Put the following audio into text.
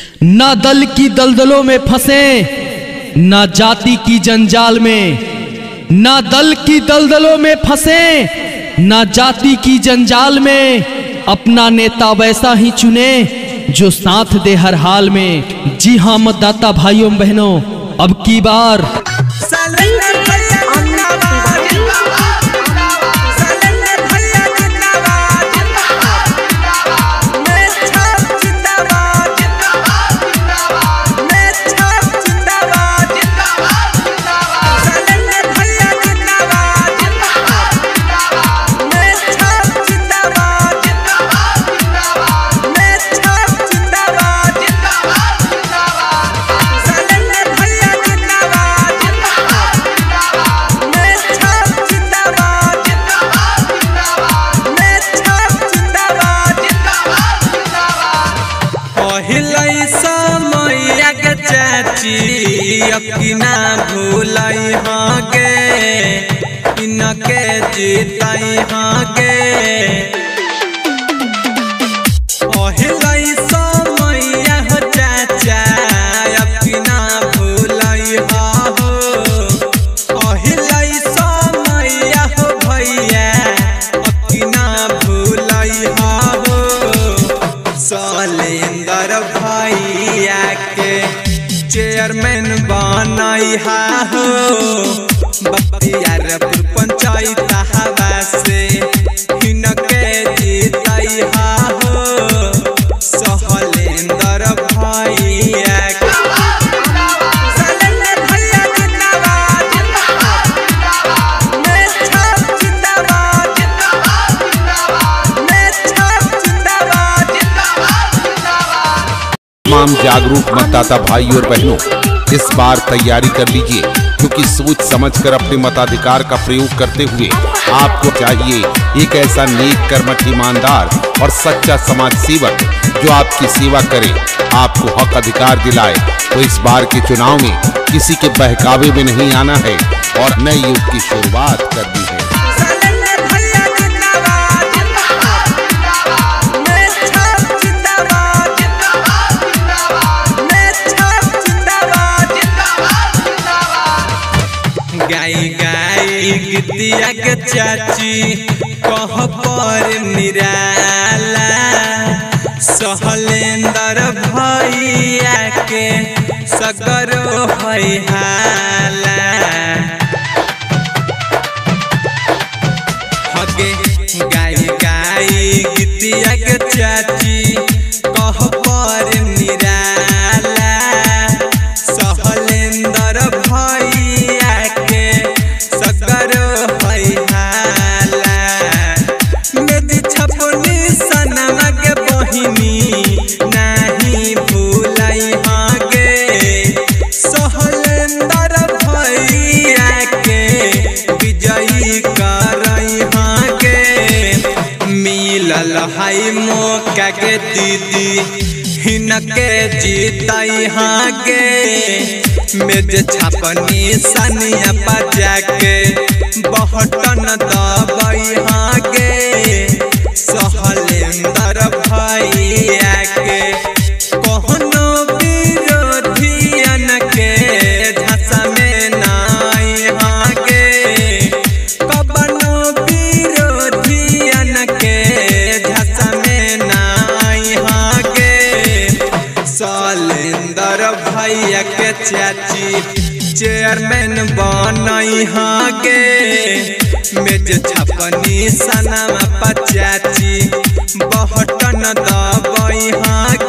ना दल की दलदलों में फंसे, ना जाति की जंजाल में। ना दल की दलदलों में फंसे, ना जाति की जंजाल में। अपना नेता वैसा ही चुने जो साथ दे हर हाल में। जी हाँ मतदाता भाइयों बहनों, अब की बार चाची ना भूलाई हाँ गे, इनके जीताई हाँ गे। ओहिलाई समैया हो चाचा अपना भूलाई हाँ हो। ओहिलाई समैया हो भैया अपना भूलाई हाँ हो। सलेंदर भैया के चेयरमैन बनाई हा हो। बख्तियारपुर पंचायत हवा से इनके जीताई हा हो। सलेंदर भैया तमाम जागरूक मतदाता भाई और बहनों, इस बार तैयारी कर लीजिए, क्योंकि सोच समझकर अपने मताधिकार का प्रयोग करते हुए आपको चाहिए एक ऐसा नेक कर्मठ, ईमानदार और सच्चा समाज सेवक जो आपकी सेवा करे, आपको हक अधिकार दिलाए। तो इस बार के चुनाव में किसी के बहकावे में नहीं आना है और नए युग की शुरुआत करनी है। गाई गाई गीतिया के चाची कह पर निराला। सलेंदर भैया के सगरो है हाला। हगे गाई गाई गीतिया के चाची कह पर निराला। सलेंदर भैया के सगरो है हाला। मेदी छपनी सनमा के बहिनी नहीं भूलाई हाँ गे। सलेंदर भैया के विजयी करई हाँ गे। मिलल है मौका के दीदी हिनके जीताई हाँ गे। मेज छापनी सनिया बजा के बहटन दबाई हाँ गे। सलेंदर भैया के कहनो विरोधियन के झांसा में नाई हाँ गे। कबनो विरोधियन के झांसा में नाई हाँ गे। सलेंदर भैया के चाची चेयरमैन बनाई हाँ गे। मेज छपनी सनमा पचाची बहटन दबाई हाँ।